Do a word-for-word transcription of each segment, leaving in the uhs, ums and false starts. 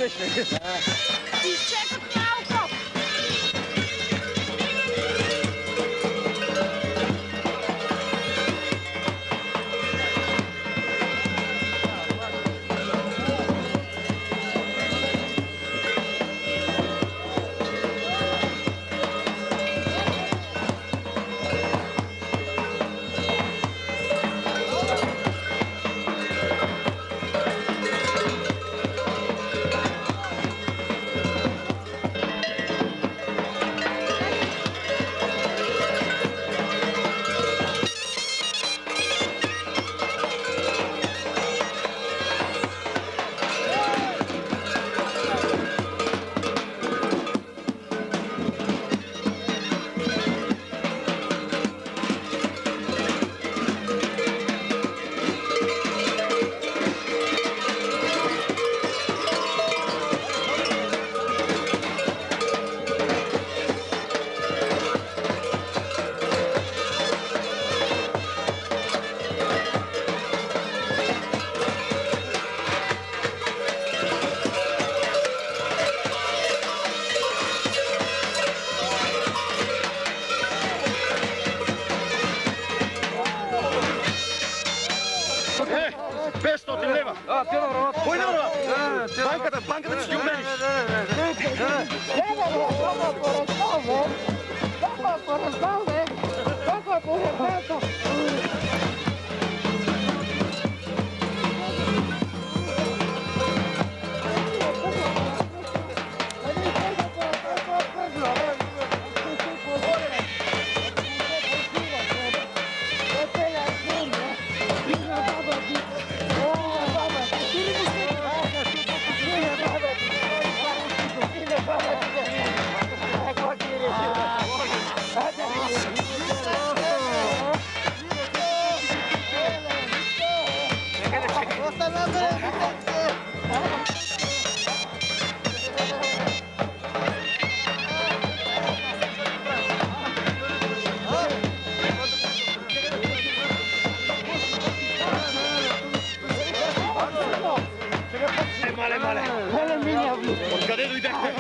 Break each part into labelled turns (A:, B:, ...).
A: više.
B: Iščekat nauko.
A: petsto leva.
C: А, ти народ.
A: Кой народ? Банката, банката ще ги умериш. Откъде дойдехте?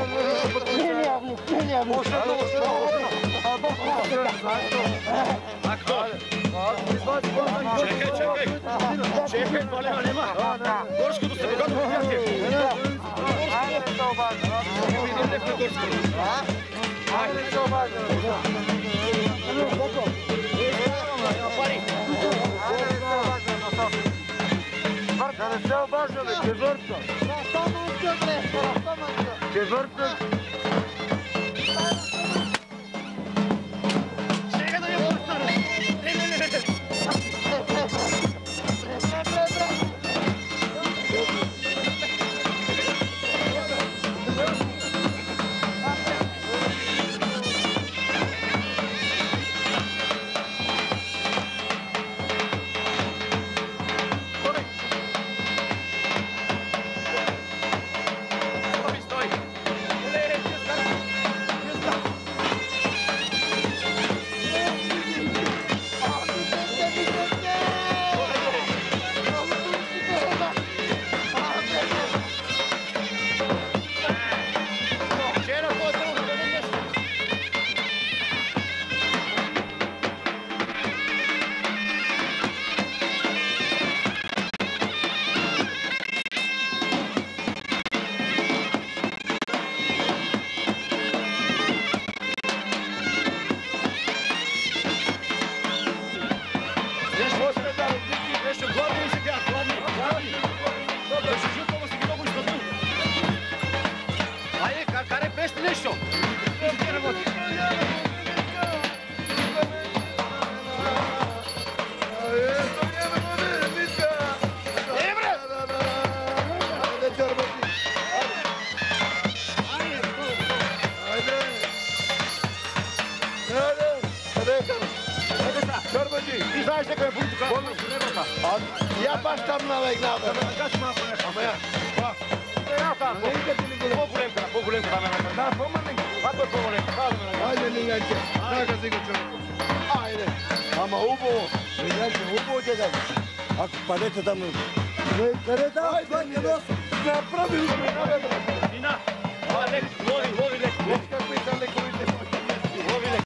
A: А кто? Чекай, чекай! Чекай, малема, нема! Горското сте богато приятели!
C: Айде се обажда!
A: Видим ли в Горското?
C: Айде се обажда!
A: Пари!
C: Да не се обажда, бе, четвърта! Четвърта!
A: Сега да я постара! Не, не, не! Ти знаеш дека е Буртука? Я баш там налегнал. Така ще малко нещо. Ама я. Я там. По-големка, по-големка там е. Да, по-маленка. Това е по-големка. Айде, Лиленче. Така си го човек. Айде. Ама убаво. Лиленче, убаво те да. Ако падете там. Къде там? Айде, Лиленче. Napravili smo i navedra.
D: Sina, a lek, lovi, lovi lek.
A: Viš kako je sam